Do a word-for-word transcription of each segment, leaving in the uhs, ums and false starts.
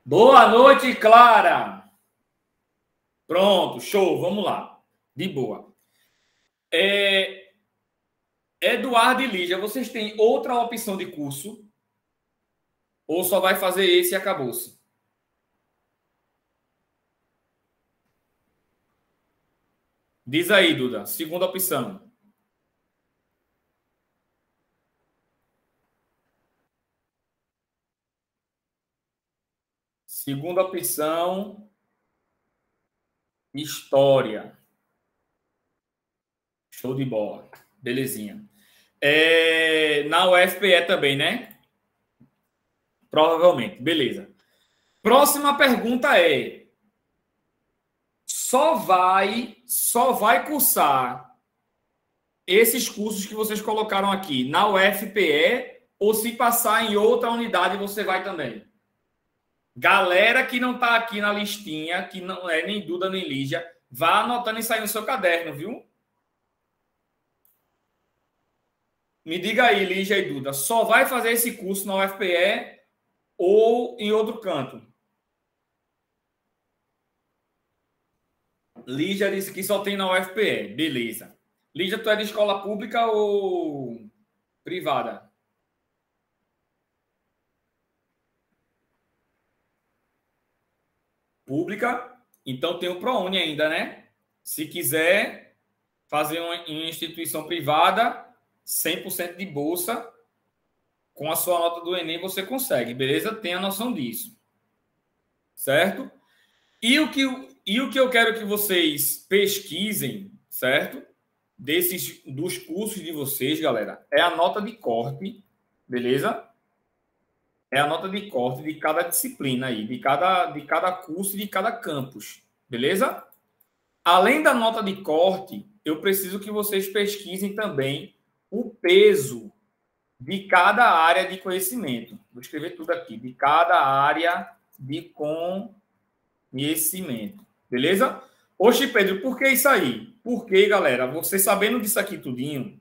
Boa noite, Clara. Pronto, show, vamos lá. De boa. É... Eduardo e Lígia, vocês têm outra opção de curso? Ou só vai fazer esse e acabou-se? Diz aí, Duda. Segunda opção. Segunda opção, história. Show de bola. Belezinha. É, na U F P E também, né? Provavelmente. Beleza. Próxima pergunta é: só vai, só vai cursar esses cursos que vocês colocaram aqui na U F P E ou se passar em outra unidade você vai também? Galera que não está aqui na listinha, que não é nem Duda nem Lígia, vá anotando isso aí no seu caderno, viu? Me diga aí, Lígia e Duda, só vai fazer esse curso na U F P E ou em outro canto? Lígia disse que só tem na U F P E. Beleza. Lígia, tu é de escola pública ou privada? Pública. Então tem o ProUni ainda, né? Se quiser fazer uma, em instituição privada, cem por cento de bolsa, com a sua nota do Enem você consegue, beleza? Tenha noção disso. Certo? E o que, e o que eu quero que vocês pesquisem, certo? Desses, dos cursos de vocês, galera, é a nota de corte, beleza? É a nota de corte de cada disciplina aí, de cada, de cada curso e de cada campus, beleza? Além da nota de corte, eu preciso que vocês pesquisem também o peso de cada área de conhecimento. Vou escrever tudo aqui, de cada área de conhecimento, beleza? Oxe, Pedro, por que isso aí? Porque, galera, você sabendo disso aqui tudinho,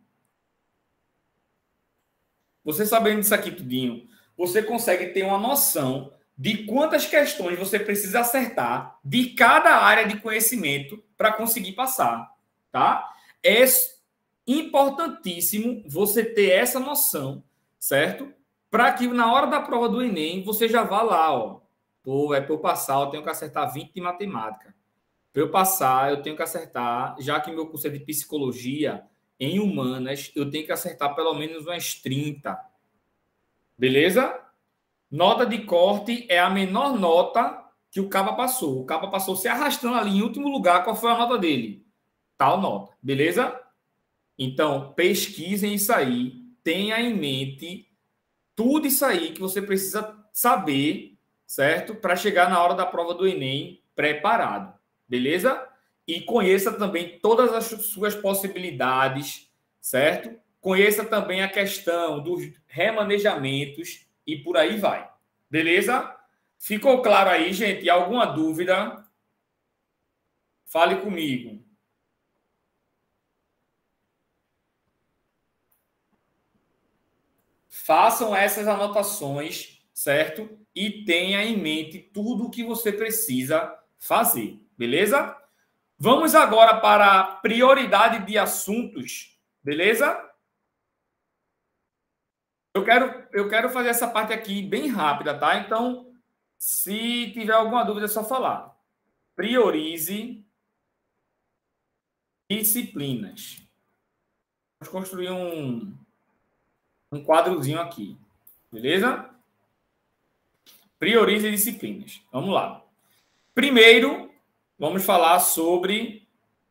você sabendo disso aqui tudinho, você consegue ter uma noção de quantas questões você precisa acertar de cada área de conhecimento para conseguir passar, tá? É importantíssimo você ter essa noção, certo? Para que na hora da prova do Enem você já vá lá, ó. Pô, é para eu passar, eu tenho que acertar vinte de matemática. Para eu passar, eu tenho que acertar, já que meu curso é de psicologia, em humanas, eu tenho que acertar pelo menos umas trinta. Beleza? Nota de corte é a menor nota que o caba passou. O caba passou se arrastando ali em último lugar. Qual foi a nota dele? Tal nota. Beleza? Então, pesquisem isso aí. Tenha em mente tudo isso aí que você precisa saber, certo? Para chegar na hora da prova do Enem preparado. Beleza? E conheça também todas as suas possibilidades, certo? Conheça também a questão dos remanejamentos e por aí vai. Beleza? Ficou claro aí, gente? Alguma dúvida? Fale comigo. Façam essas anotações, certo? E tenha em mente tudo o que você precisa fazer. Beleza? Vamos agora para a prioridade de assuntos. Beleza? Eu quero, eu quero fazer essa parte aqui bem rápida, tá? Então, se tiver alguma dúvida, é só falar. Priorize disciplinas. Vamos construir um, um quadrozinho aqui. Beleza? Priorize disciplinas. Vamos lá. Primeiro, vamos falar sobre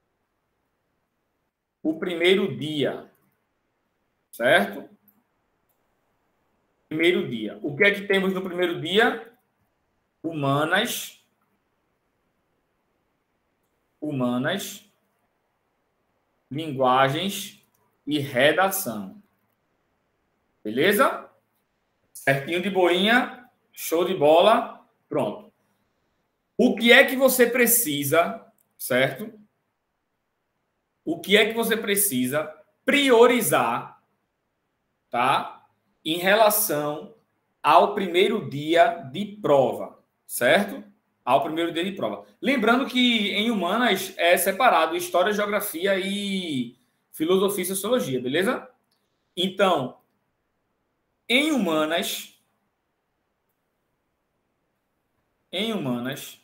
o primeiro dia. Certo? Primeiro dia. O que é que temos no primeiro dia? Humanas. Humanas. Linguagens e redação. Beleza? Certinho de boinha. Show de bola. Pronto. O que é que você precisa, certo? O que é que você precisa priorizar, tá? Em relação ao primeiro dia de prova, certo? Ao primeiro dia de prova. Lembrando que em humanas é separado história, geografia e filosofia e sociologia, beleza? Então, em humanas, em humanas,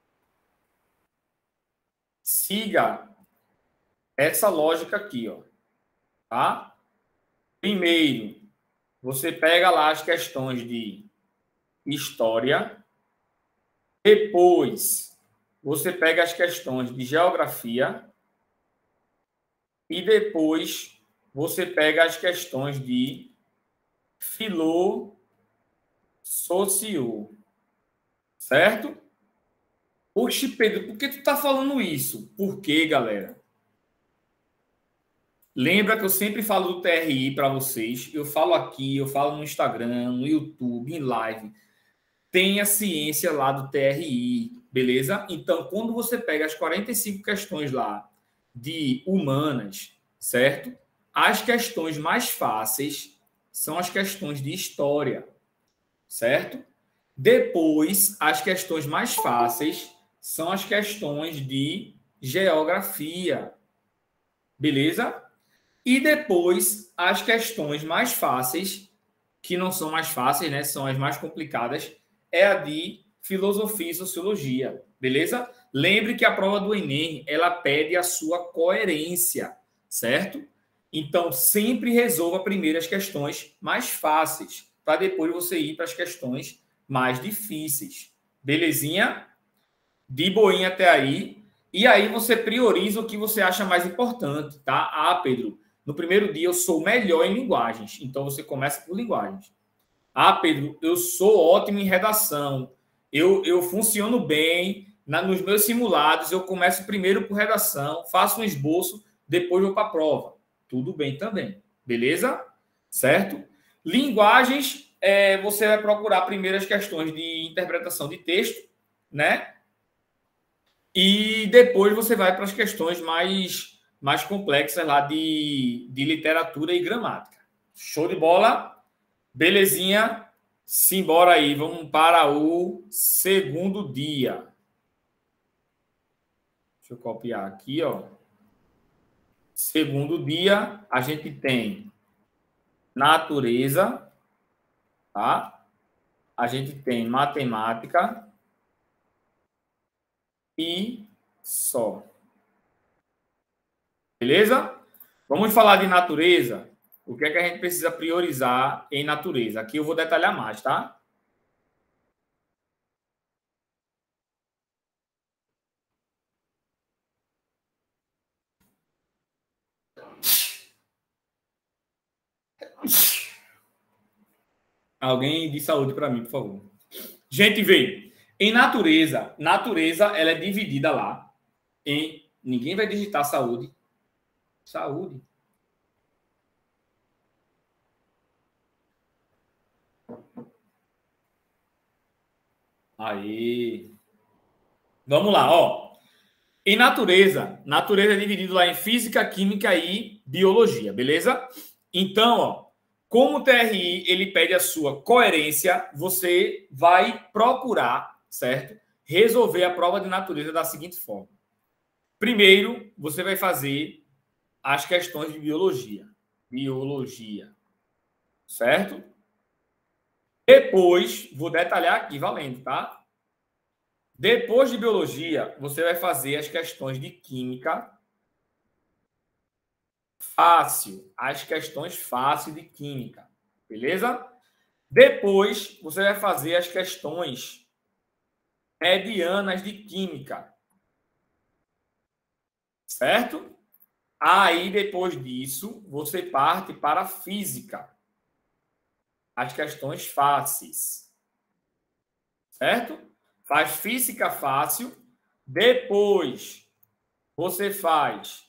siga essa lógica aqui, ó, tá? Primeiro, você pega lá as questões de história, depois você pega as questões de geografia e depois você pega as questões de filossocio, certo? Oxe, Pedro, por que tu tá falando isso? Por quê, galera? Lembra que eu sempre falo do T R I para vocês. Eu falo aqui, eu falo no Instagram, no YouTube, em live. Tem a ciência lá do T R I, beleza? Então, quando você pega as quarenta e cinco questões lá de humanas, certo? As questões mais fáceis são as questões de história, certo? Depois, as questões mais fáceis são as questões de geografia, beleza? E depois, as questões mais fáceis, que não são mais fáceis, né? São as mais complicadas, é a de filosofia e sociologia, beleza? Lembre que a prova do Enem, ela pede a sua coerência, certo? Então, sempre resolva primeiro as questões mais fáceis, para depois você ir para as questões mais difíceis. Belezinha? De boinha até aí. E aí você prioriza o que você acha mais importante, tá? Ah, Pedro, no primeiro dia eu sou melhor em linguagens. Então você começa por linguagens. Ah, Pedro, eu sou ótimo em redação. Eu, eu funciono bem na, nos meus simulados. Eu começo primeiro por redação, faço um esboço, depois vou para a prova. Tudo bem também. Beleza? Certo? Linguagens, é, você vai procurar primeiro as questões de interpretação de texto, né? E depois você vai para as questões mais, mais complexas lá de, de literatura e gramática. Show de bola? Belezinha? Simbora aí, vamos para o segundo dia. Deixa eu copiar aqui, ó. Segundo dia, a gente tem natureza, tá? A gente tem matemática e só. Beleza? Vamos falar de natureza. O que é que a gente precisa priorizar em natureza? Aqui eu vou detalhar mais, tá? Alguém de saúde para mim, por favor. Gente, veio. Em natureza, natureza ela é dividida lá em... Ninguém vai digitar saúde. Saúde. Aí. Vamos lá, ó. Em natureza, natureza é dividido lá em física, química e biologia, beleza? Então, ó, como o T R I ele pede a sua coerência, você vai procurar, certo? Resolver a prova de natureza da seguinte forma. Primeiro, você vai fazer as questões de biologia. Biologia, certo? Depois, vou detalhar aqui, valendo, tá? Depois de biologia, você vai fazer as questões de química fácil, as questões fáceis de química, beleza? Depois, você vai fazer as questões medianas de química, certo? Aí, depois disso, você parte para a física, as questões fáceis, certo? Faz física fácil, depois você faz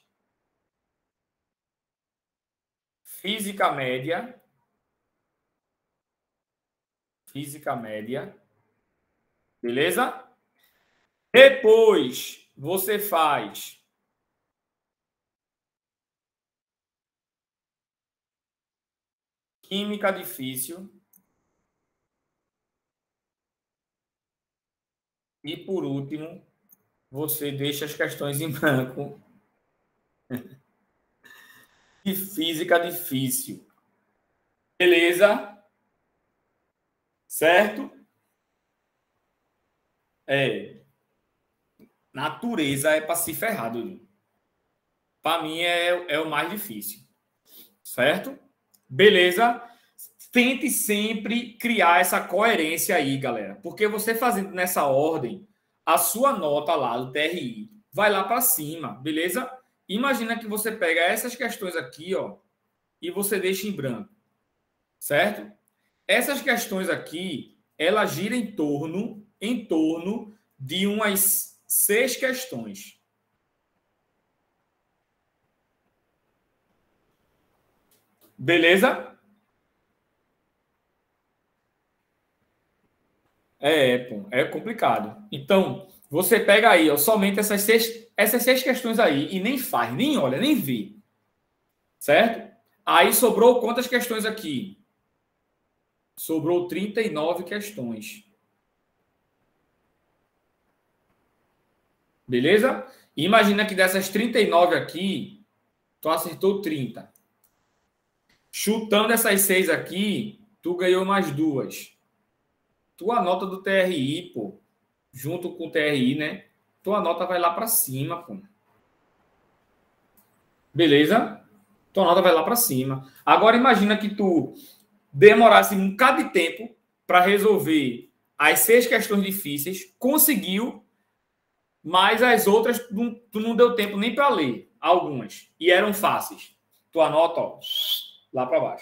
física média, física média, beleza? Depois você faz química difícil, E, por último, você deixa as questões em branco. E física difícil. Beleza? Certo? É. Natureza é para se ferrar, Dudu. Para mim é, é o mais difícil. Certo? Beleza? Tente sempre criar essa coerência aí, galera. Porque você fazendo nessa ordem, a sua nota lá do T R I vai lá para cima, beleza? Imagina que você pega essas questões aqui, ó, e você deixa em branco, certo? Essas questões aqui, ela gira em torno, em torno de umas seis questões. Beleza? É, pô, é complicado. Então, você pega aí, ó, somente essas seis, essas seis questões aí e nem faz, nem olha, nem vê. Certo? Aí sobrou quantas questões aqui? Sobrou trinta e nove questões. Beleza? E imagina que dessas trinta e nove aqui, tu acertou trinta. Chutando essas seis aqui, tu ganhou mais duas. Tua nota do T R I, pô, junto com o T R I, né? Tua nota vai lá para cima, pô. Beleza? Tua nota vai lá para cima. Agora imagina que tu demorasse um bocado de tempo para resolver as seis questões difíceis, conseguiu, mas as outras tu, tu não deu tempo nem para ler algumas e eram fáceis. Tua nota, ó, lá para baixo.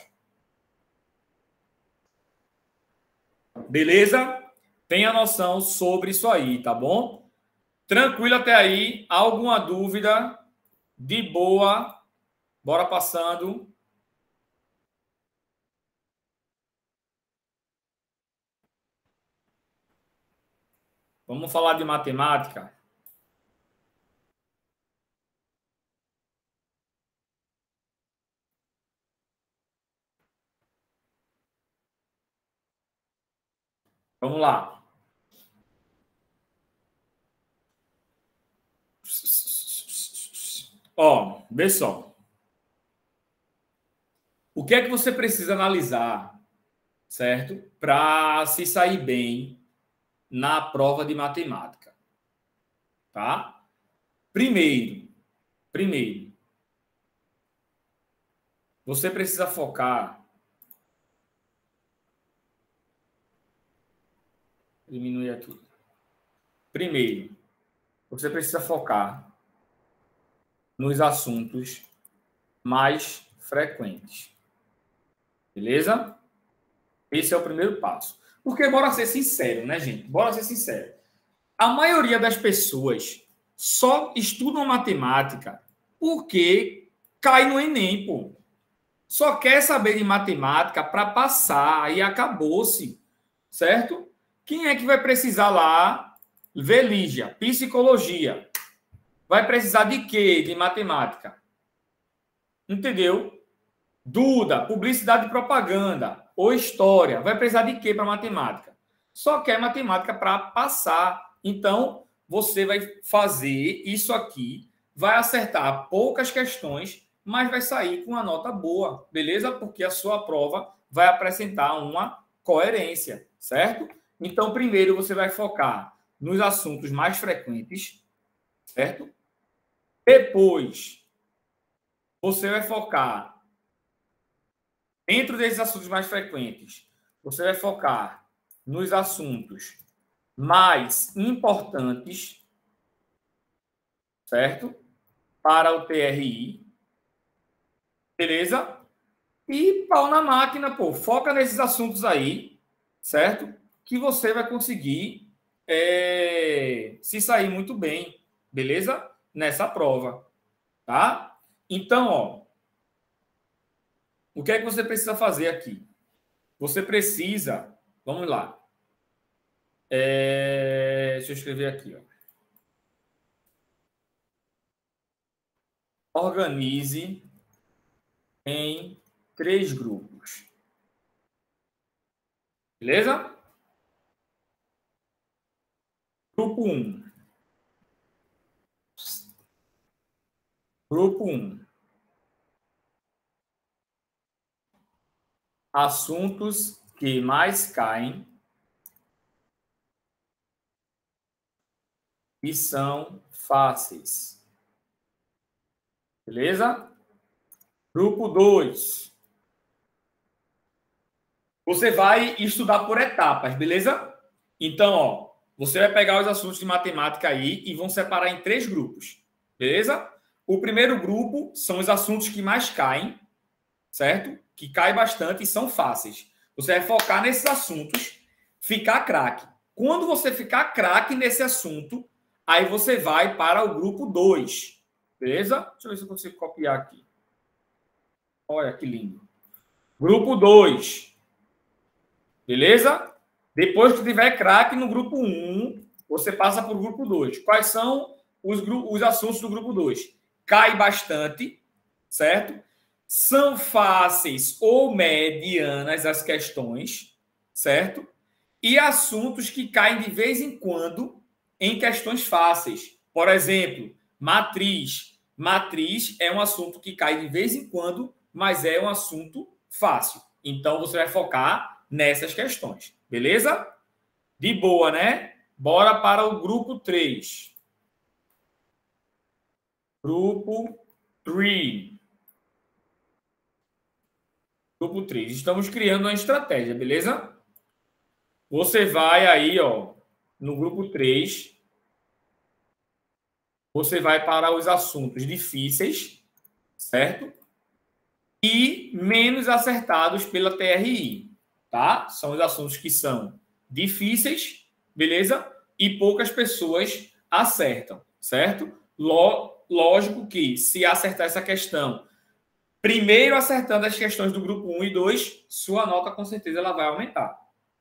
Beleza? Tenha noção sobre isso aí, tá bom? Tranquilo até aí? Alguma dúvida? De boa? Bora passando. Vamos falar de matemática? Vamos lá. Ó, vê só. O que é que você precisa analisar, certo? Para se sair bem na prova de matemática, tá? Primeiro, primeiro, você precisa focar. Diminuir aqui. Primeiro, você precisa focar nos assuntos mais frequentes. Beleza? Esse é o primeiro passo. Porque, bora ser sincero, né, gente? Bora ser sincero. A maioria das pessoas só estudam matemática porque cai no Enem, pô. Só quer saber de matemática para passar e acabou-se, certo? Quem é que vai precisar lá ver Lígia? Psicologia. Vai precisar de quê? De matemática. Entendeu? Duda, publicidade e propaganda ou história. Vai precisar de quê para matemática? Só quer matemática para passar. Então, você vai fazer isso aqui, vai acertar poucas questões, mas vai sair com uma nota boa, beleza? Porque a sua prova vai apresentar uma coerência, certo? Então, primeiro você vai focar nos assuntos mais frequentes, certo? Depois, você vai focar dentro desses assuntos mais frequentes, você vai focar nos assuntos mais importantes, certo? Para o T R I. Beleza? E pau na máquina, pô. Foca nesses assuntos aí, certo? Que você vai conseguir é, se sair muito bem, beleza? Nessa prova, tá? Então, ó, o que é que você precisa fazer aqui? Você precisa, vamos lá. É, deixa eu escrever aqui, ó. Organize em três grupos. Beleza? Grupo um. Grupo um. Assuntos que mais caem e são fáceis. Beleza? Grupo dois. Você vai estudar por etapas, beleza? Então, ó, você vai pegar os assuntos de matemática aí e vão separar em três grupos, beleza? O primeiro grupo são os assuntos que mais caem, certo? Que caem bastante e são fáceis. Você vai focar nesses assuntos, ficar craque. Quando você ficar craque nesse assunto, aí você vai para o grupo dois, beleza? Deixa eu ver se eu consigo copiar aqui. Olha que lindo. Grupo dois. Beleza? Depois que tiver craque no grupo um, você passa para o grupo dois. Quais são os, os assuntos do grupo dois? Cai bastante, certo? São fáceis ou medianas as questões, certo? E assuntos que caem de vez em quando em questões fáceis. Por exemplo, matriz. Matriz é um assunto que cai de vez em quando, mas é um assunto fácil. Então, você vai focar nessas questões. Beleza? De boa, né? Bora para o grupo três. Grupo três. Grupo três. Estamos criando uma estratégia, beleza? Você vai aí, ó, no grupo três. Você vai para os assuntos difíceis, certo? E menos acertados pela T R I, tá? São os assuntos que são difíceis, beleza? E poucas pessoas acertam, certo? Lógico que se acertar essa questão, primeiro acertando as questões do grupo um e dois, sua nota com certeza ela vai aumentar.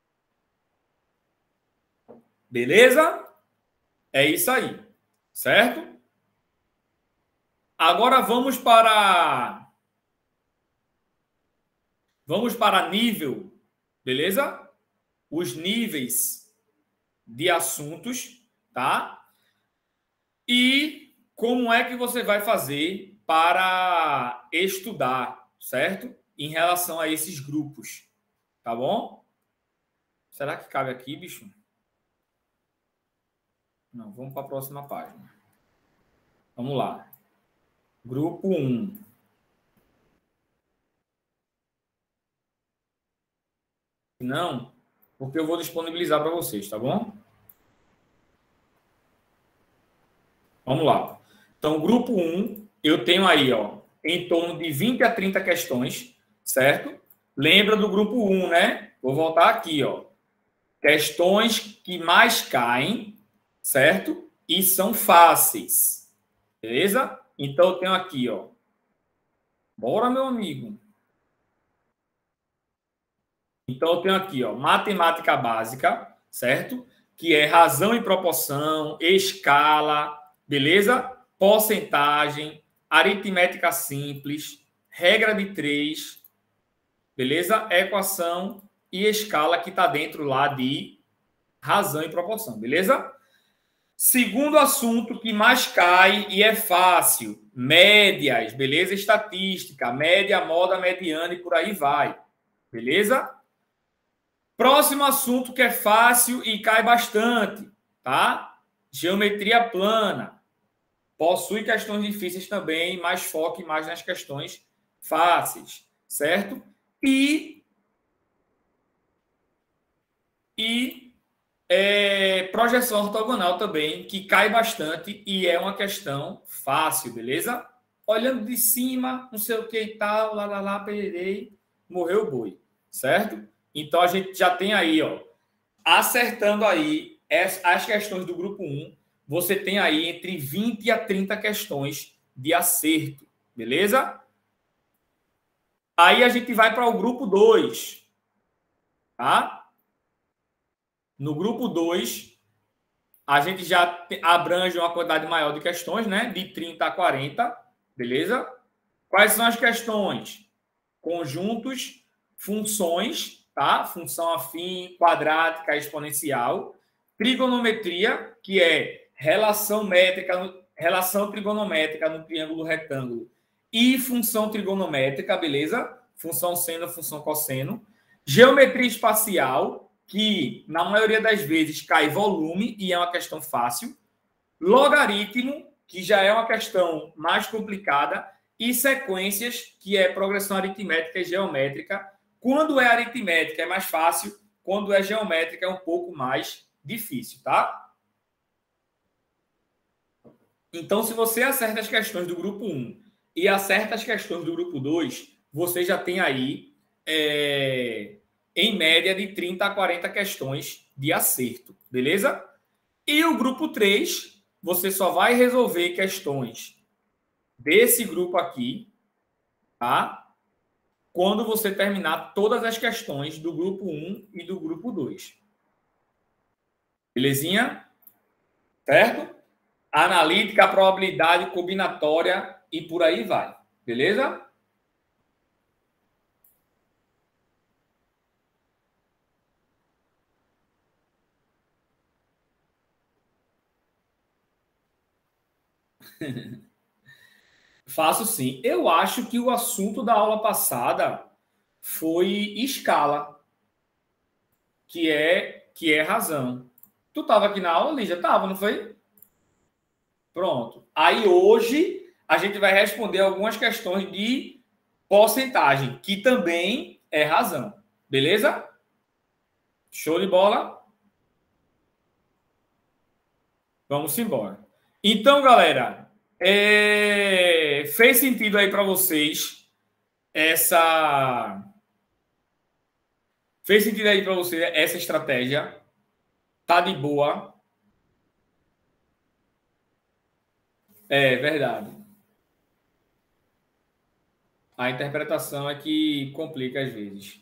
Beleza? É isso aí, certo? Agora vamos para vamos para nível, beleza? Os níveis de assuntos, tá? E como é que você vai fazer para estudar, certo? Em relação a esses grupos, tá bom? Será que cabe aqui, bicho? Não, vamos para a próxima página. Vamos lá. Grupo um. Não, porque eu vou disponibilizar para vocês, tá bom? Vamos lá. Então, grupo um, eu tenho aí, ó, em torno de vinte a trinta questões, certo? Lembra do grupo um, né? Vou voltar aqui, ó. Questões que mais caem, certo? E são fáceis. Beleza? Então, eu tenho aqui, ó. Bora, meu amigo. Então, eu tenho aqui, ó, matemática básica, certo? Que é razão e proporção, escala, beleza? Porcentagem, aritmética simples, regra de três, beleza? Equação e escala que está dentro lá de razão e proporção, beleza? Segundo assunto que mais cai e é fácil, médias, beleza? Estatística, média, moda, mediana e por aí vai, beleza? Próximo assunto que é fácil e cai bastante, tá? Geometria plana. Possui questões difíceis também, mas foque mais nas questões fáceis, certo? E, e é, projeção ortogonal também, que cai bastante e é uma questão fácil, beleza? Olhando de cima, não sei o que e tal, lá, lá, lá, pererei, morreu o boi, certo? Então, a gente já tem aí, ó, acertando aí as questões do grupo um, você tem aí entre vinte a trinta questões de acerto, beleza? Aí a gente vai para o grupo dois, tá? No grupo dois, a gente já abrange uma quantidade maior de questões, né? De trinta a quarenta, beleza? Quais são as questões? Conjuntos, funções, tá? Função afim, quadrática, exponencial. trigonometria, que é relação métrica, relação trigonométrica no triângulo retângulo e função trigonométrica, beleza? Função seno, função cosseno. Geometria espacial, que na maioria das vezes cai volume e é uma questão fácil. Logaritmo, que já é uma questão mais complicada. E sequências, que é progressão aritmética e geométrica. Quando é aritmética é mais fácil, quando é geométrica é um pouco mais difícil, tá? Então, se você acerta as questões do grupo um e acerta as questões do grupo dois, você já tem aí, é, em média, de trinta a quarenta questões de acerto, beleza? E o grupo três, você só vai resolver questões desse grupo aqui, tá? Quando você terminar todas as questões do grupo um e do grupo dois. Belezinha? Certo? Analítica, probabilidade, combinatória e por aí vai. Beleza? Faço sim. Eu acho que o assunto da aula passada foi escala, que é, que é razão. Tu estava aqui na aula, Lígia? Tava, não foi? Pronto. Aí hoje a gente vai responder algumas questões de porcentagem, que também é razão. Beleza? Show de bola? Vamos embora. Então, galera, é... fez sentido aí para vocês essa... Fez sentido aí para você essa estratégia? Tá de boa? É verdade. A interpretação é que complica às vezes.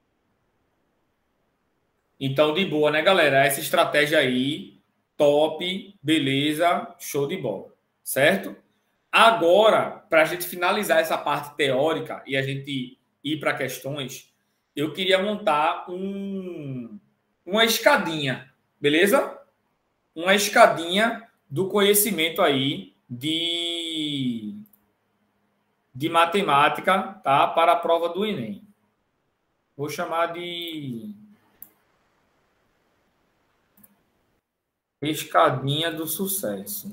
Então, de boa, né, galera? Essa estratégia aí, top, beleza, show de bola, certo? Agora, para a gente finalizar essa parte teórica e a gente ir para questões, eu queria montar um, uma escadinha, beleza? Uma escadinha do conhecimento aí de, de matemática, tá? Para a prova do Enem. Vou chamar de escadinha do sucesso.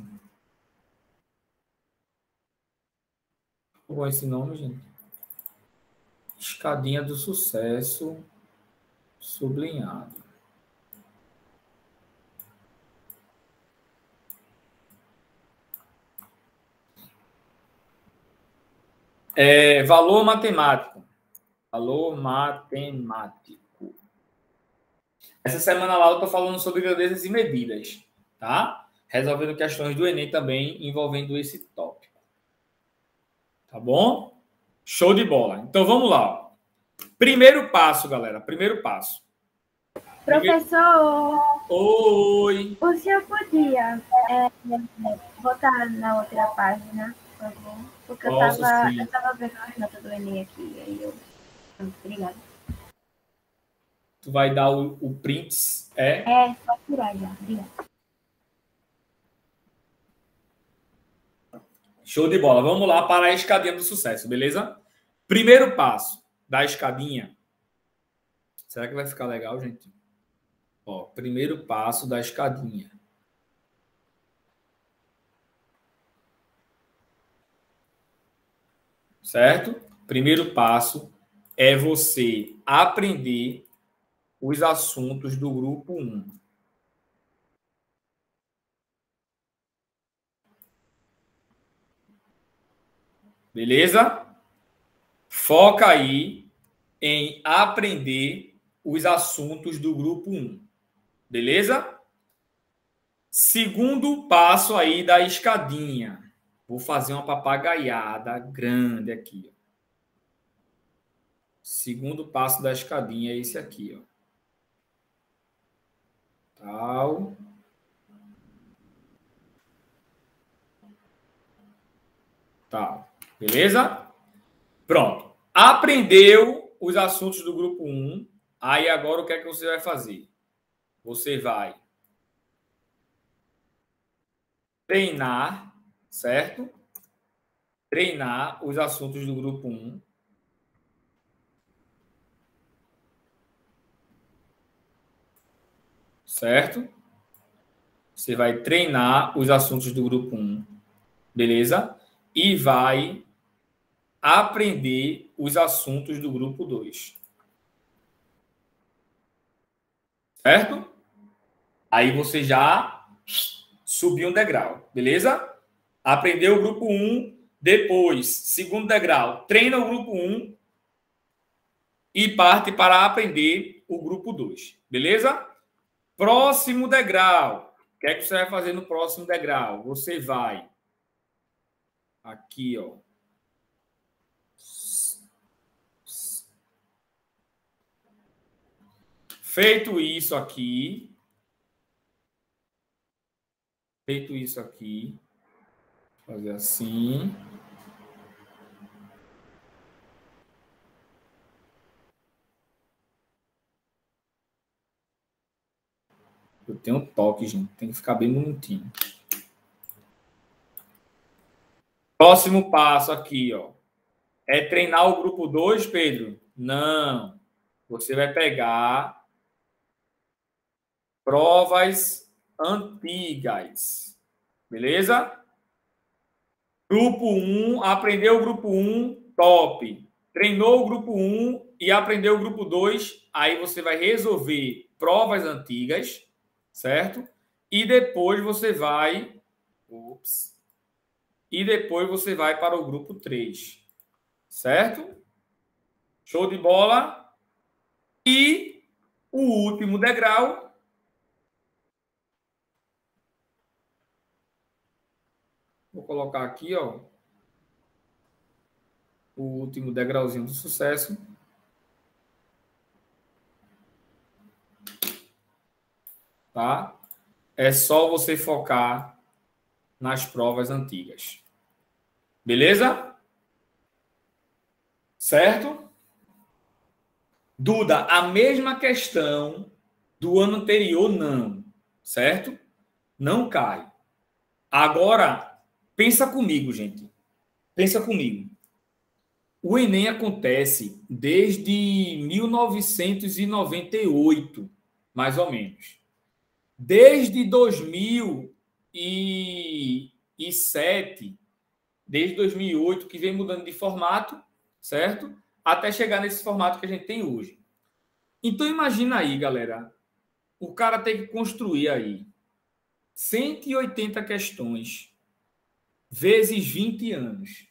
Qual é esse nome, gente? Escadinha do sucesso sublinhado. É, valor matemático. Valor matemático. Essa semana lá eu estou falando sobre grandezas e medidas, tá? Resolvendo questões do Enem também envolvendo esse tópico. Tá bom? Show de bola. Então vamos lá. Primeiro passo, galera. Primeiro passo. Professor. Oi. O senhor podia é, botar na outra página, por favor? Porque eu estava eu tava vendo as notas do Enem aqui. Aí eu... Obrigada. Tu vai dar o, o prints, é? É, só tirar já. Obrigada. Show de bola. Vamos lá para a escadinha do sucesso, beleza? Primeiro passo da escadinha. Será que vai ficar legal, gente? Ó, primeiro passo da escadinha. Certo? Primeiro passo é você aprender os assuntos do grupo um. Beleza? Foca aí em aprender os assuntos do grupo um. Beleza? Segundo passo aí da escadinha. Vou fazer uma papagaiada grande aqui. Ó. Segundo passo da escadinha é esse aqui. Ó. Tal. Tal. Beleza? Pronto. Aprendeu os assuntos do grupo um. Aí agora o que é que você vai fazer? Você vai treinar, certo? Treinar os assuntos do grupo um. Certo? Você vai treinar os assuntos do grupo um, beleza? E vai aprender os assuntos do grupo dois. Certo? Aí você já subiu um degrau, beleza? Aprendeu o grupo um, depois, segundo degrau, treina o grupo um e parte para aprender o grupo dois, beleza? Próximo degrau. O que é que você vai fazer no próximo degrau? Você vai aqui, ó. Feito isso aqui, feito isso aqui, fazer assim. Eu tenho um toque, gente. Tem que ficar bem bonitinho. Próximo passo aqui, ó. É treinar o grupo dois, Pedro? Não. Você vai pegar provas antigas. Beleza? Grupo um, aprendeu o grupo um, top. Treinou o grupo um e aprendeu o grupo dois, aí você vai resolver provas antigas, certo? E depois você vai... Ups. E depois você vai para o grupo três, certo? Show de bola? E o último degrau... Vou colocar aqui, ó. O último degrauzinho do sucesso. Tá? É só você focar nas provas antigas. Beleza? Certo? Duda, a mesma questão do ano anterior, não. Certo? Não cai. Agora, pensa comigo, gente. Pensa comigo. O Enem acontece desde mil novecentos e noventa e oito, mais ou menos. Desde dois mil e sete, desde dois mil e oito, que vem mudando de formato, certo? Até chegar nesse formato que a gente tem hoje. Então, imagina aí, galera, o cara tem que construir aí cento e oitenta questões vezes vinte anos.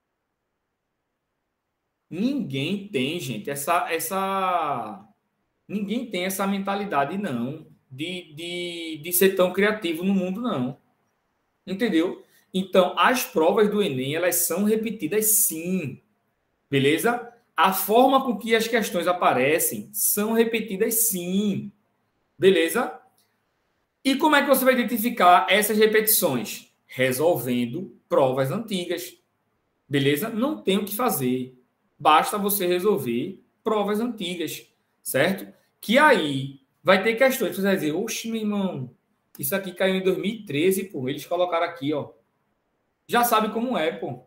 Ninguém tem, gente, essa... essa... Ninguém tem essa mentalidade, não, de, de, de ser tão criativo no mundo, não. Entendeu? Então, as provas do Enem, elas são repetidas, sim. Beleza? A forma com que as questões aparecem são repetidas, sim. Beleza? E como é que você vai identificar essas repetições? Resolvendo provas antigas. Beleza? Não tem o que fazer. Basta você resolver provas antigas. Certo? Que aí vai ter questões. Você vai dizer, oxe, meu irmão, isso aqui caiu em dois mil e treze, pô. Eles colocaram aqui, ó. Já sabe como é, pô.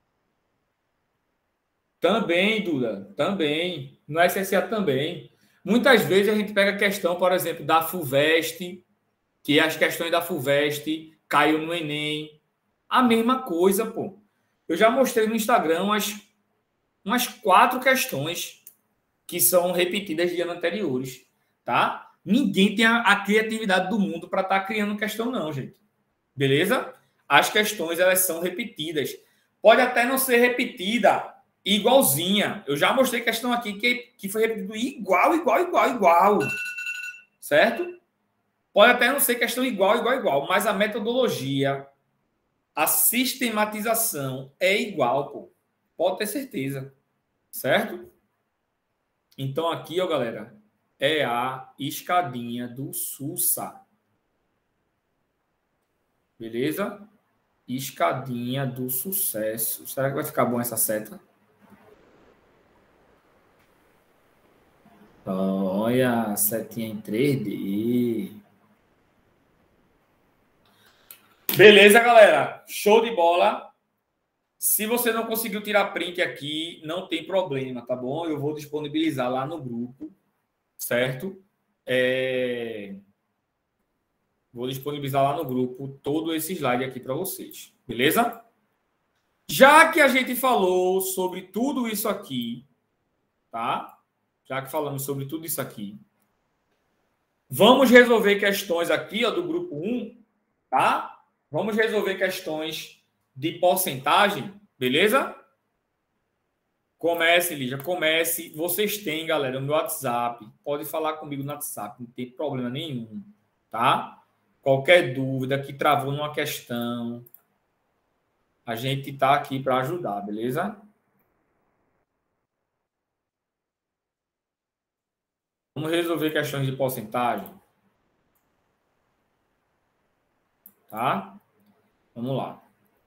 Também, Duda, também. No S S A também. Muitas vezes a gente pega a questão, por exemplo, da FUVEST, que as questões da FUVEST caiu no Enem. A mesma coisa, pô. Eu já mostrei no Instagram umas, umas quatro questões que são repetidas de anos anteriores, tá? Ninguém tem a, a criatividade do mundo para estar tá criando questão, não, gente. Beleza? As questões, elas são repetidas. Pode até não ser repetida igualzinha. Eu já mostrei questão aqui que, que foi repetido igual, igual, igual, igual. Certo? Pode até não ser questão igual, igual, igual, mas a metodologia, a sistematização é igual, pô. Pode ter certeza. Certo? Então aqui, ó, galera, é a escadinha do Sussa. Beleza? Escadinha do sucesso. Será que vai ficar bom essa seta? Olha, a setinha em três D. Beleza, galera? Show de bola. Se você não conseguiu tirar print aqui, não tem problema, tá bom? Eu vou disponibilizar lá no grupo, certo? É... Vou disponibilizar lá no grupo todo esse slide aqui para vocês, beleza? Já que a gente falou sobre tudo isso aqui, tá? Já que falamos sobre tudo isso aqui, vamos resolver questões aqui, ó, do grupo um, tá? Vamos resolver questões de porcentagem, beleza? Comece, Lígia, comece. Vocês têm, galera, o meu WhatsApp. Pode falar comigo no WhatsApp, não tem problema nenhum, tá? Qualquer dúvida que travou numa questão, a gente tá aqui para ajudar, beleza? Vamos resolver questões de porcentagem, tá? Vamos lá.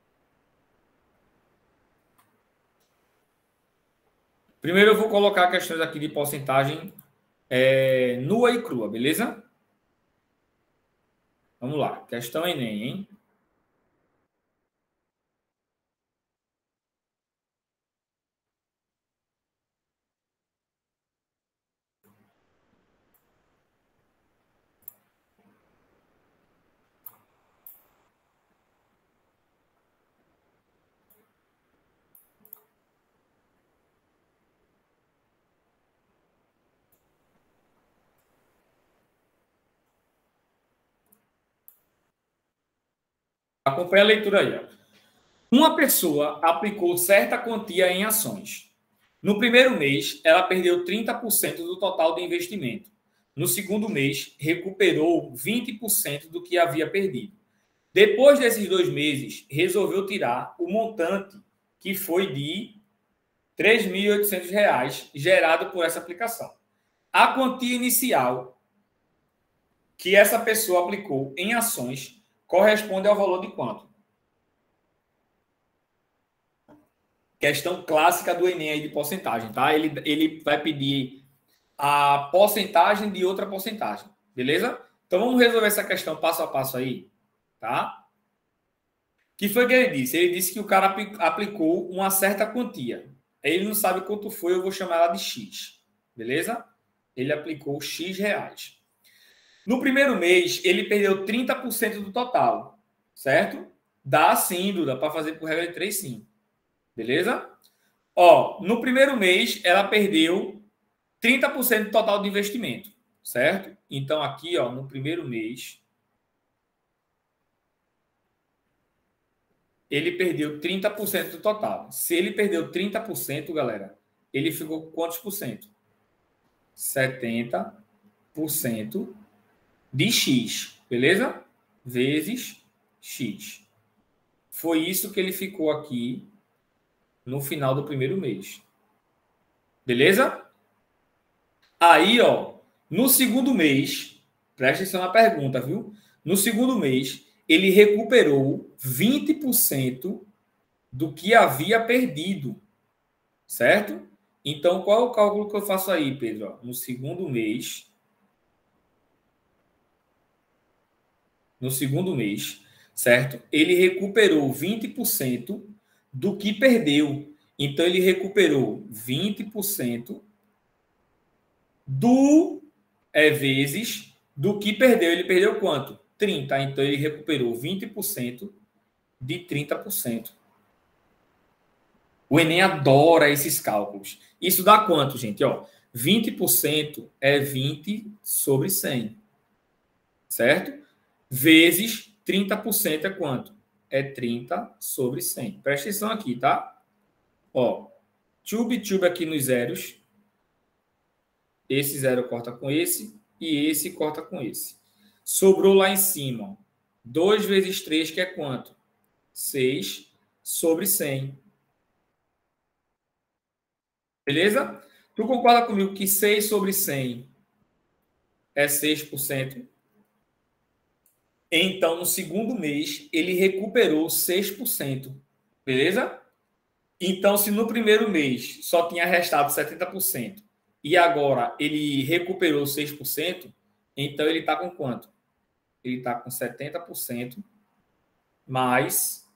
Primeiro eu vou colocar questões aqui de porcentagem é, nua e crua, beleza? Vamos lá. Questão Enem, hein? Acompanhe a leitura aí. Ó. Uma pessoa aplicou certa quantia em ações. No primeiro mês, ela perdeu trinta por cento do total de investimento. No segundo mês, recuperou vinte por cento do que havia perdido. Depois desses dois meses, resolveu tirar o montante que foi de três mil e oitocentos reais gerado por essa aplicação. A quantia inicial que essa pessoa aplicou em ações corresponde ao valor de quanto? Questão clássica do Enem aí de porcentagem, tá? Ele, ele vai pedir a porcentagem de outra porcentagem, beleza? Então vamos resolver essa questão passo a passo aí, tá? O que foi que ele disse? Ele disse que o cara aplicou uma certa quantia. Ele não sabe quanto foi, eu vou chamar ela de X, beleza? Ele aplicou X reais. No primeiro mês, ele perdeu trinta por cento do total, certo? Dá sim, Duda, para fazer por regra de três, sim. Beleza? Ó, no primeiro mês, ela perdeu trinta por cento do total de investimento, certo? Então, aqui, ó, no primeiro mês, ele perdeu trinta por cento do total. Se ele perdeu trinta por cento, galera, ele ficou com quantos por cento? setenta por cento de X, beleza? Vezes X. Foi isso que ele ficou aqui no final do primeiro mês. Beleza? Aí, ó, no segundo mês, presta atenção na pergunta, viu? No segundo mês, ele recuperou vinte por cento do que havia perdido, certo? Então, qual é o cálculo que eu faço aí, Pedro? No segundo mês, no segundo mês, certo? Ele recuperou vinte por cento do que perdeu. Então, ele recuperou vinte por cento do é, vezes do que perdeu. Ele perdeu quanto? trinta. Então, ele recuperou vinte por cento de trinta por cento. O Enem adora esses cálculos. Isso dá quanto, gente? Ó, vinte por cento é vinte sobre cem. Certo? Vezes trinta por cento é quanto? É trinta sobre cem. Presta atenção aqui, tá? Ó, tube, tube aqui nos zeros. Esse zero corta com esse e esse corta com esse. Sobrou lá em cima. dois vezes três, que é quanto? seis sobre cem. Beleza? Tu concorda comigo que seis sobre cem é seis por cento? Então, no segundo mês, ele recuperou seis por cento. Beleza? Então, se no primeiro mês só tinha restado setenta por cento e agora ele recuperou seis por cento, então ele está com quanto? Ele está com setenta por cento mais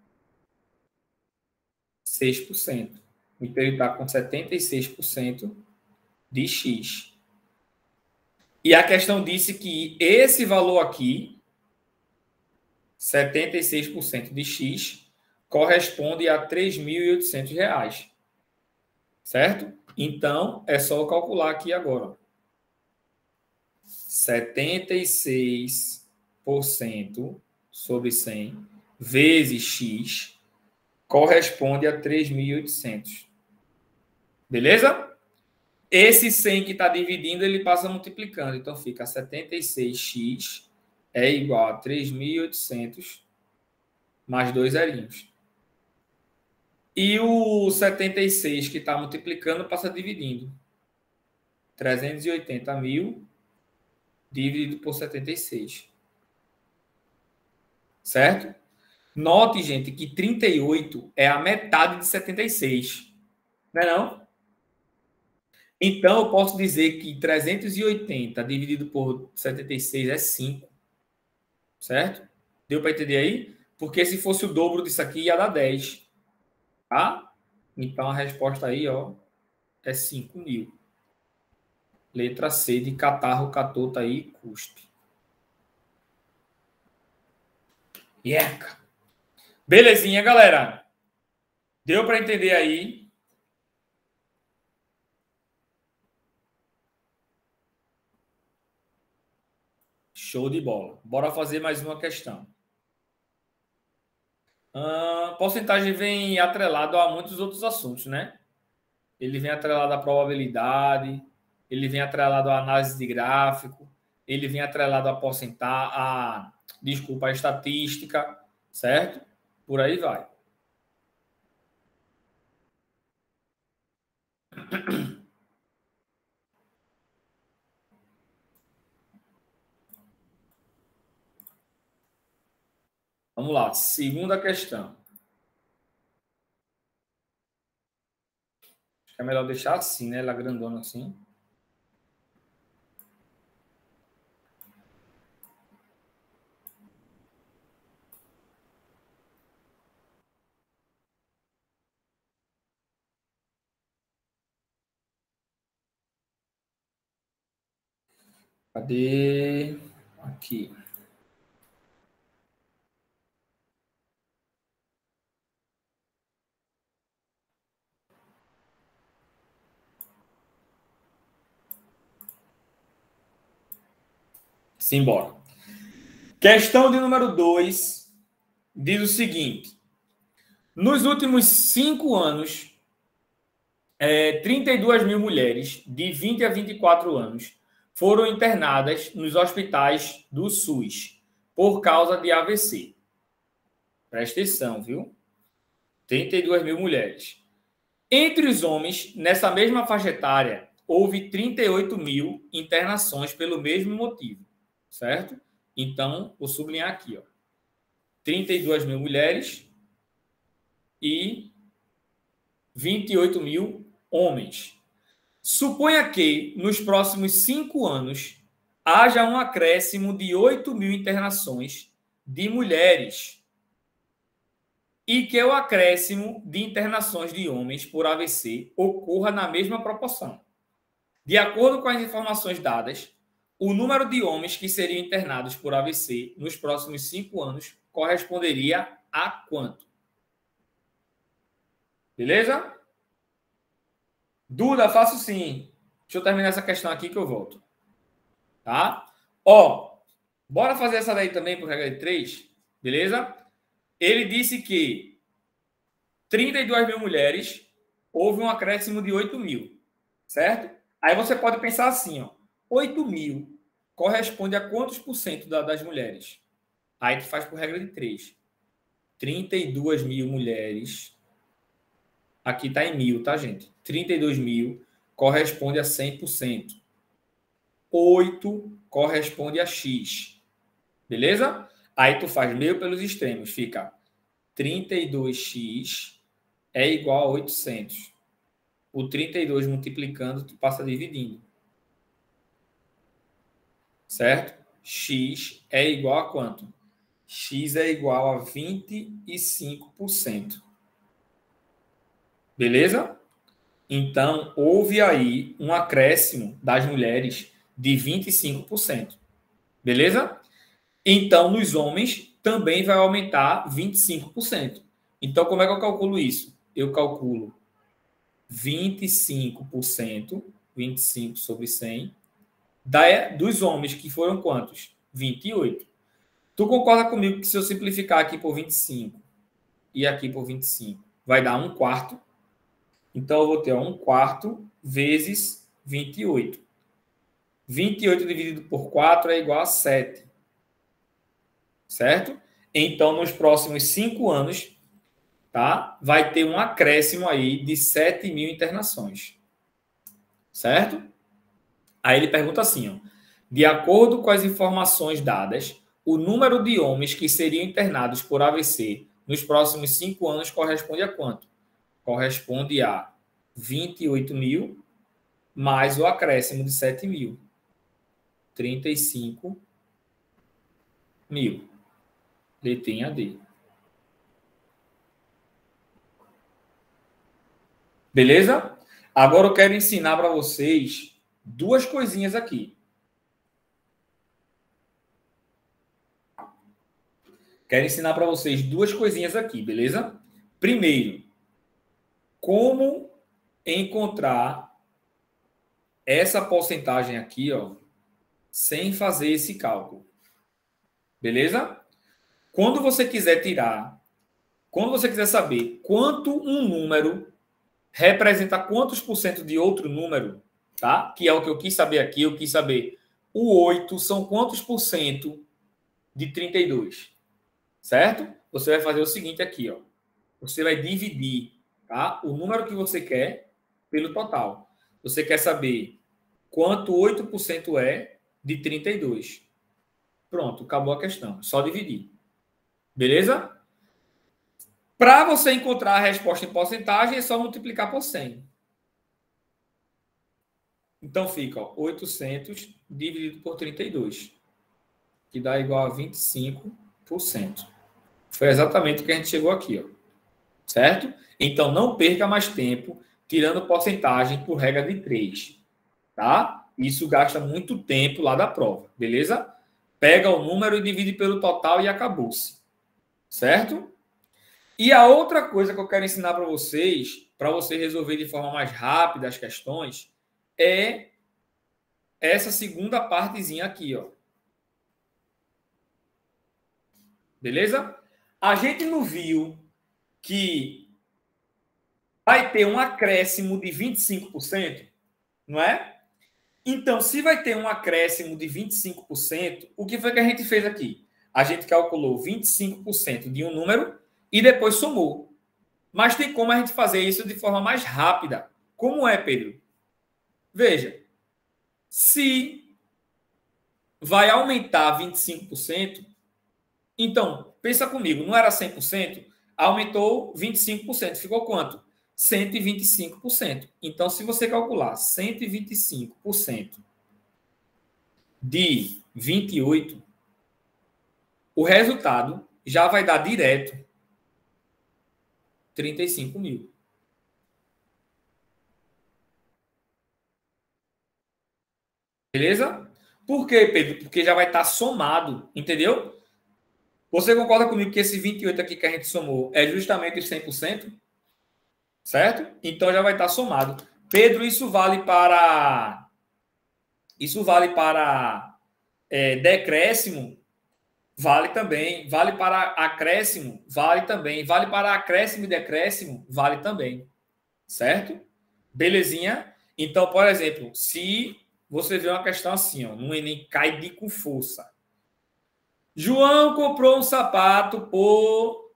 seis por cento. Então, ele está com setenta e seis por cento de X. E a questão disse que esse valor aqui, setenta e seis por cento de X, corresponde a três mil e oitocentos reais. Certo? Então, é só eu calcular aqui agora. setenta e seis por cento sobre cem vezes X corresponde a três mil e oitocentos. Beleza? Esse cem que está dividindo, ele passa multiplicando. Então, fica setenta e seis x é igual a três mil e oitocentos mais dois zerinhos. E o setenta e seis que está multiplicando passa dividindo. trezentos e oitenta mil dividido por setenta e seis. Certo? Note, gente, que trinta e oito é a metade de setenta e seis. Não é não? Então, eu posso dizer que trezentos e oitenta dividido por setenta e seis é cinco. Certo? Deu para entender aí? Porque se fosse o dobro disso aqui, ia dar dez. Tá? Então, a resposta aí, ó, é cinco mil. Letra C de catarro, catota aí, cuspe. Ieca. Belezinha, galera? Deu para entender aí? Show de bola. Bora fazer mais uma questão. Uh, porcentagem vem atrelado a muitos outros assuntos, né? Ele vem atrelado à probabilidade, ele vem atrelado à análise de gráfico, ele vem atrelado a porcentagem, a, desculpa, a estatística, certo? Por aí vai. Vamos lá, segunda questão. Acho que é melhor deixar assim, né? Ela grandona assim. Cadê? Aqui. Simbora. Questão de número dois diz o seguinte. Nos últimos cinco anos, é, trinta e duas mil mulheres de vinte a vinte e quatro anos foram internadas nos hospitais do SUS por causa de A V C. Presta atenção, viu? trinta e duas mil mulheres. Entre os homens, nessa mesma faixa etária, houve trinta e oito mil internações pelo mesmo motivo, certo? Então, vou sublinhar aqui, ó. trinta e duas mil mulheres e vinte e oito mil homens. Suponha que, nos próximos cinco anos, haja um acréscimo de oito mil internações de mulheres e que o acréscimo de internações de homens por A V C ocorra na mesma proporção. De acordo com as informações dadas, o número de homens que seriam internados por A V C nos próximos cinco anos corresponderia a quanto? Beleza? Duda, faço sim. Deixa eu terminar essa questão aqui que eu volto. Tá? Ó, bora fazer essa daí também por regra de três, beleza? Ele disse que trinta e duas mil mulheres, houve um acréscimo de oito mil, certo? Aí você pode pensar assim, ó, oito mil corresponde a quantos por cento da, das mulheres? Aí tu faz por regra de três. trinta e duas mil mulheres, aqui tá em mil, tá, gente? trinta e dois mil corresponde a cem por cento. oito corresponde a X. Beleza? Aí tu faz meio pelos extremos. Fica trinta e dois x é igual a oitocentos. O trinta e dois multiplicando, tu passa dividindo. Certo? X é igual a quanto? X é igual a vinte e cinco por cento. Beleza? Então, houve aí um acréscimo das mulheres de vinte e cinco por cento. Beleza? Então, nos homens, também vai aumentar vinte e cinco por cento. Então, como é que eu calculo isso? Eu calculo vinte e cinco por cento, vinte e cinco sobre cem, da, dos homens, que foram quantos? vinte e oito. Tu concorda comigo que se eu simplificar aqui por vinte e cinco e aqui por vinte e cinco, vai dar um quarto? Então, eu vou ter um quarto vezes vinte e oito. vinte e oito dividido por quatro é igual a sete. Certo? Então, nos próximos cinco anos, tá? Vai ter um acréscimo aí de sete mil internações. Certo? Aí ele pergunta assim, ó, de acordo com as informações dadas, o número de homens que seriam internados por A V C nos próximos cinco anos corresponde a quanto? Corresponde a vinte e oito mil mais o acréscimo de sete mil. trinta e cinco mil. Letrinha D. Beleza? Agora eu quero ensinar para vocês duas coisinhas aqui. Quero ensinar para vocês duas coisinhas aqui, beleza? Primeiro, como encontrar essa porcentagem aqui, ó, sem fazer esse cálculo. Beleza? Quando você quiser tirar, quando você quiser saber quanto um número representa quantos por cento de outro número, tá? Que é o que eu quis saber aqui, eu quis saber o oito são quantos por cento de trinta e dois, certo? Você vai fazer o seguinte aqui, ó. Você vai dividir, tá? O número que você quer pelo total. Você quer saber quanto oito por cento é de trinta e dois. Pronto, acabou a questão. Só dividir. Beleza? Para você encontrar a resposta em porcentagem, é só multiplicar por cem. Então fica ó, oitocentos dividido por trinta e dois, que dá igual a vinte e cinco por cento. Foi exatamente o que a gente chegou aqui, ó. Certo? Então não perca mais tempo tirando porcentagem por regra de três. Tá? Isso gasta muito tempo lá da prova. Beleza? Pega o número e divide pelo total e acabou-se. Certo? E a outra coisa que eu quero ensinar para vocês, para você resolver de forma mais rápida as questões, é essa segunda partezinha aqui, ó. Beleza? A gente não viu que vai ter um acréscimo de vinte e cinco por cento, não é? Então, se vai ter um acréscimo de vinte e cinco por cento, o que foi que a gente fez aqui? A gente calculou vinte e cinco por cento de um número e depois somou. Mas tem como a gente fazer isso de forma mais rápida. Como é, Pedro? Veja, se vai aumentar vinte e cinco por cento, então, pensa comigo, não era cem por cento? Aumentou vinte e cinco por cento. Ficou quanto? cento e vinte e cinco por cento. Então, se você calcular cento e vinte e cinco por cento de vinte e oito, o resultado já vai dar direto trinta e cinco mil. Beleza? Por quê, Pedro? Porque já vai estar somado, entendeu? Você concorda comigo que esse vinte e oito aqui que a gente somou é justamente os cem por cento? Certo? Então já vai estar somado. Pedro, isso vale para... Isso vale para é, decréscimo? Vale também. Vale para acréscimo? Vale também. Vale para acréscimo e decréscimo? Vale também. Certo? Belezinha? Então, por exemplo, se você vê uma questão assim, ó, no Enem cai de com força. João comprou um sapato por...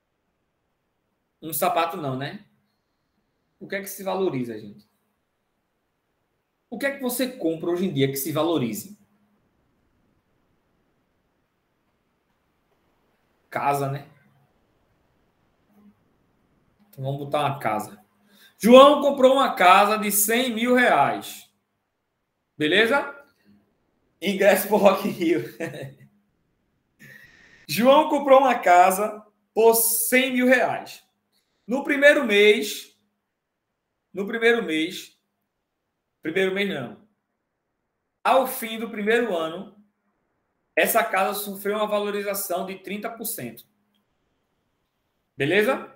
Um sapato não, né? O que é que se valoriza, gente? O que é que você compra hoje em dia que se valorize? Casa, né? Então vamos botar uma casa. João comprou uma casa de cem mil reais. Beleza? Ingresso para o Rock in Rio. João comprou uma casa por cem mil reais. No primeiro mês, no primeiro mês, primeiro mês não, ao fim do primeiro ano, essa casa sofreu uma valorização de trinta por cento. Beleza?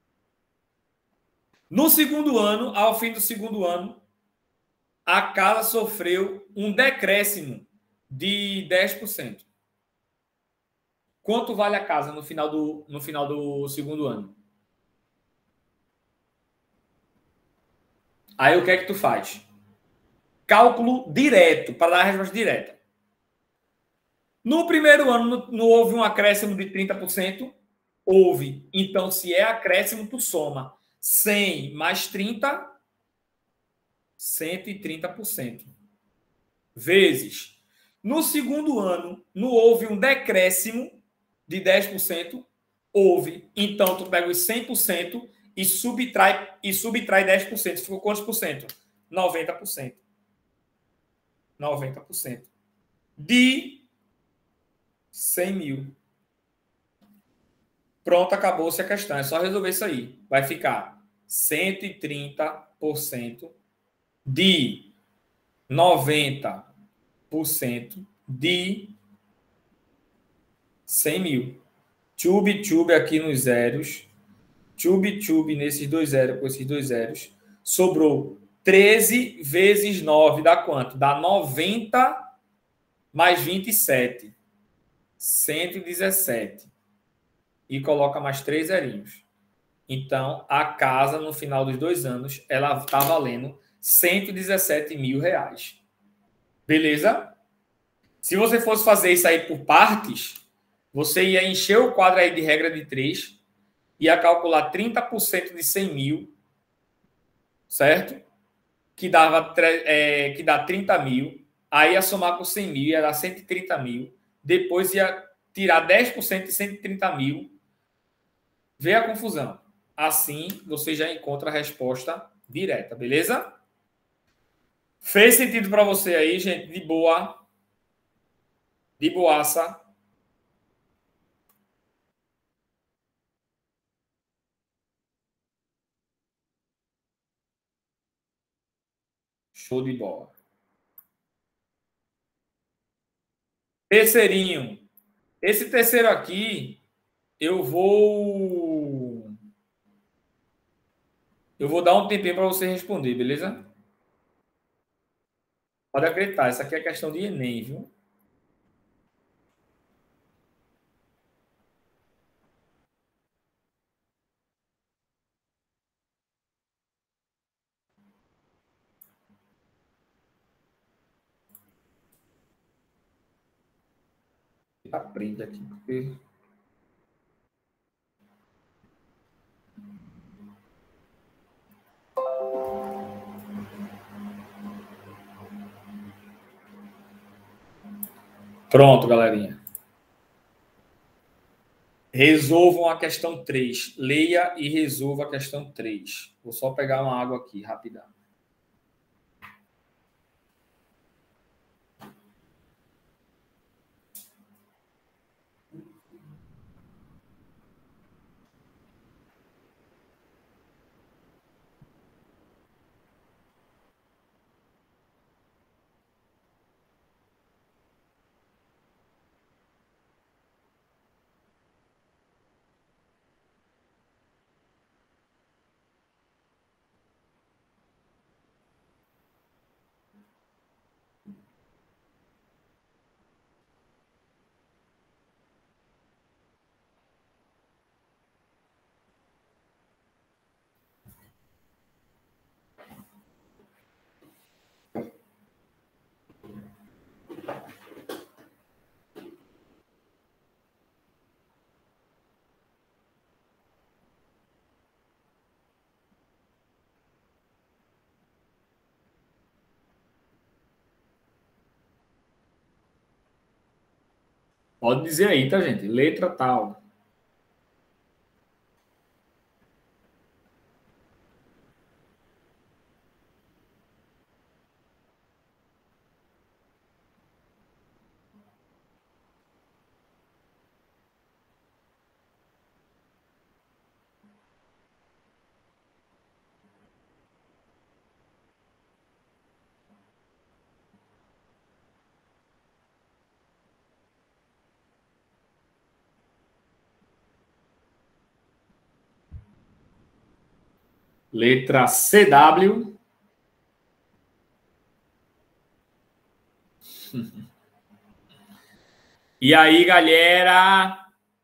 No segundo ano, ao fim do segundo ano, a casa sofreu um decréscimo de dez por cento. Quanto vale a casa no final do, no final do segundo ano? Aí o que é que tu faz? Cálculo direto, para dar a resposta direta. No primeiro ano não, não houve um acréscimo de trinta por cento? Houve. Então, se é acréscimo, tu soma cem mais trinta, cento e trinta por cento. Vezes. No segundo ano, não houve um decréscimo de dez por cento? Houve. Então, tu pega os cem por cento e subtrai, e subtrai dez por cento. Ficou quantos por cento? noventa por cento. noventa por cento. De cem mil. Pronto, acabou-se a questão. É só resolver isso aí. Vai ficar cento e trinta por cento de noventa por cento de cem mil. Tube, tube aqui nos zeros. Tube, tube nesses dois zeros com esses dois zeros. Sobrou treze vezes nove. Dá quanto? Dá noventa mais vinte e sete. cento e dezessete. E coloca mais três zerinhos. Então, a casa, no final dos dois anos, ela está valendo cento e dezessete mil reais. Beleza? Se você fosse fazer isso aí por partes, você ia encher o quadro aí de regra de três, ia calcular trinta por cento de cem mil, certo? Que, dava, é, que dá trinta mil. Aí ia somar com cem mil, ia dar cento e trinta mil. Depois ia tirar dez por cento de cento e trinta mil. Vê a confusão. Assim, você já encontra a resposta direta, beleza? Fez sentido para você aí, gente? De boa? De boaça? Show de bola. Terceirinho. Esse terceiro aqui, eu vou... Eu vou dar um tempinho para você responder, beleza? Pode acreditar, essa aqui é questão de Enem, viu? Aprende aqui, porque... Pronto, galerinha. Resolvam a questão três. Leia e resolva a questão três. Vou só pegar uma água aqui, rapidão. Pode dizer aí, tá, gente? Letra tal. Letra C W. E aí, galera?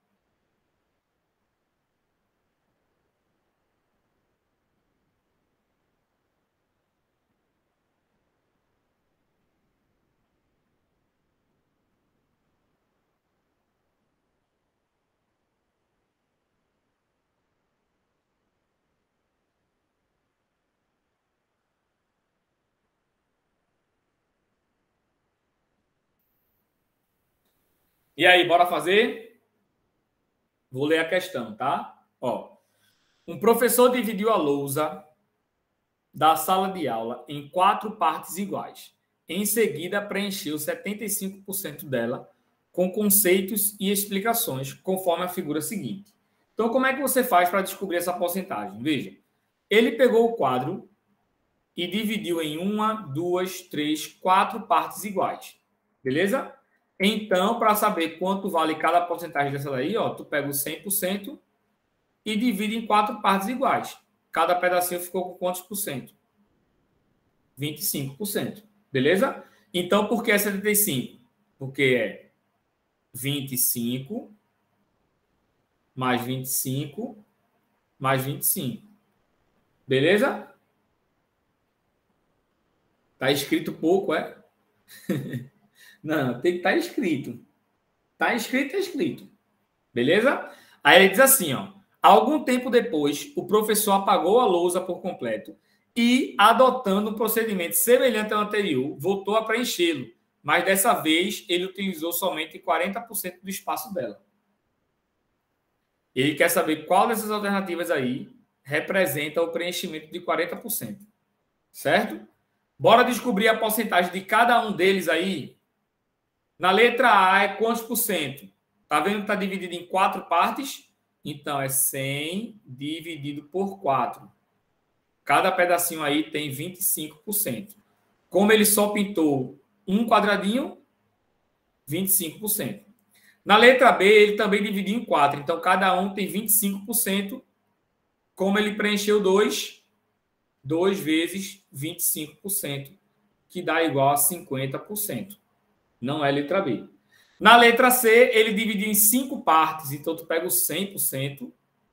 E aí, bora fazer? Vou ler a questão, tá? Ó, um professor dividiu a lousa da sala de aula em quatro partes iguais. Em seguida, preencheu setenta e cinco por cento dela com conceitos e explicações, conforme a figura seguinte. Então, como é que você faz para descobrir essa porcentagem? Veja, ele pegou o quadro e dividiu em uma, duas, três, quatro partes iguais. Beleza? Então, para saber quanto vale cada porcentagem dessa daí, ó, tu pega o cem por cento e divide em quatro partes iguais. Cada pedacinho ficou com quantos por cento? vinte e cinco por cento. Beleza? Então, por que setenta e cinco? Porque é vinte e cinco mais vinte e cinco mais vinte e cinco. Beleza? Tá escrito pouco, é? Não, tem que estar tá escrito. Tá escrito, tá escrito. Beleza? Aí ele diz assim, ó. Algum tempo depois, o professor apagou a lousa por completo e, adotando um procedimento semelhante ao anterior, voltou a preenchê-lo. Mas dessa vez, ele utilizou somente quarenta por cento do espaço dela. Ele quer saber qual dessas alternativas aí representa o preenchimento de quarenta por cento. Certo? Bora descobrir a porcentagem de cada um deles aí. Na letra A é quantos por cento? Tá vendo que está dividido em quatro partes? Então, é cem dividido por quatro. Cada pedacinho aí tem vinte e cinco por cento. Como ele só pintou um quadradinho, vinte e cinco por cento. Na letra B, ele também dividiu em quatro. Então, cada um tem vinte e cinco por cento. Como ele preencheu dois, dois vezes vinte e cinco por cento, que dá igual a cinquenta por cento. Não é letra B. Na letra C, ele dividiu em cinco partes. Então, tu pega o cem por cento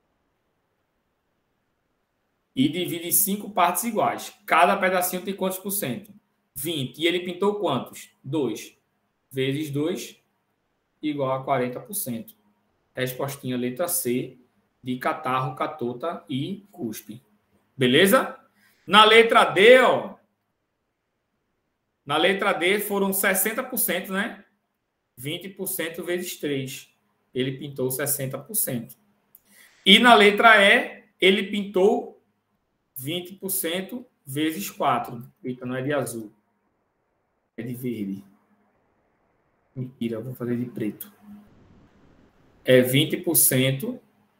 e divide em cinco partes iguais. Cada pedacinho tem quantos por cento? vinte. E ele pintou quantos? dois. Vezes dois, igual a quarenta por cento. Respostinha letra C, de catarro, catota e cuspe. Beleza? Na letra D, ó. Na letra D foram sessenta por cento, né? vinte por cento vezes três. Ele pintou sessenta por cento. E na letra E, ele pintou vinte por cento vezes quatro. Eita, não é de azul. É de verde. Mentira, eu vou fazer de preto. É vinte por cento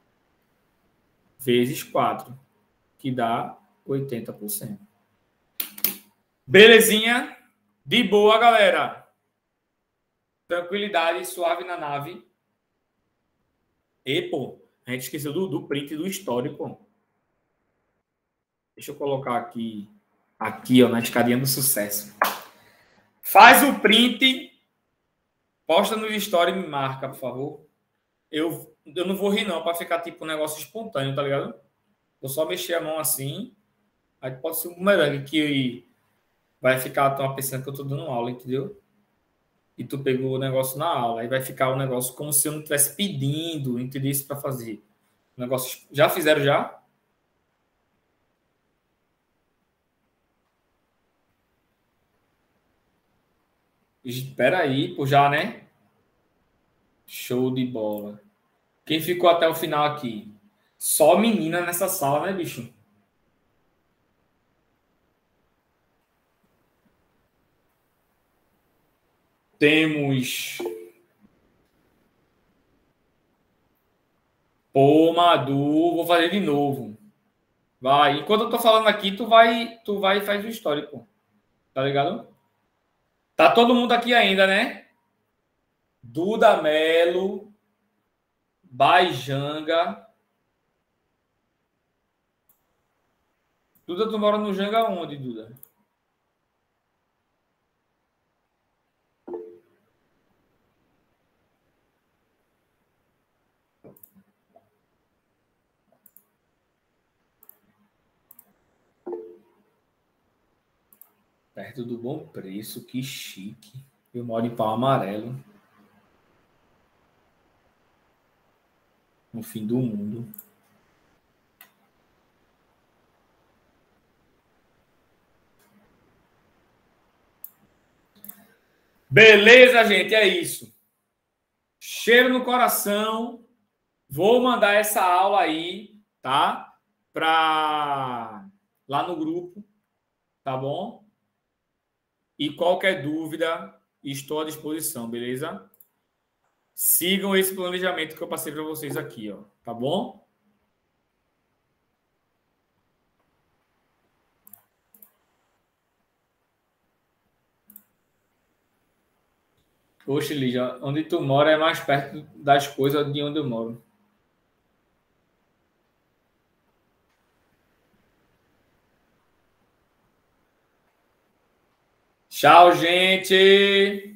vezes quatro, que dá oitenta por cento. Belezinha? De boa, galera. Tranquilidade, suave na nave. E, pô, a gente esqueceu do, do print do histórico. Deixa eu colocar aqui, aqui, ó, na escadinha do sucesso. Faz o print, posta no story e me marca, por favor. Eu, eu não vou rir, não, para ficar tipo um negócio espontâneo, tá ligado? Vou só mexer a mão assim. Aí pode ser um bumerangue que vai ficar tão pensando que eu tô dando aula, entendeu? E tu pegou o negócio na aula. Aí vai ficar o negócio como se eu não estivesse pedindo, entendeu? Isso para fazer. O negócio. Já fizeram já? Espera aí, pô, já, né? Show de bola. Quem ficou até o final aqui? Só menina nessa sala, né, bicho? Temos... Pô, Madu, vou fazer de novo. Vai. Enquanto eu tô falando aqui, tu vai, tu vai e faz o story, pô. Tá ligado? Tá todo mundo aqui ainda, né? Duda Melo, Baijanga, Duda, tu mora no Janga onde, Duda? Perto do Bom Preço, que chique. Eu moro em Pau Amarelo. No fim do mundo. Beleza, gente, é isso. Cheiro no coração. Vou mandar essa aula aí, tá? Para lá no grupo, tá bom? E qualquer dúvida, estou à disposição, beleza? Sigam esse planejamento que eu passei para vocês aqui, ó, tá bom? Oxe, Lígia, onde tu mora é mais perto das coisas de onde eu moro. Tchau, gente!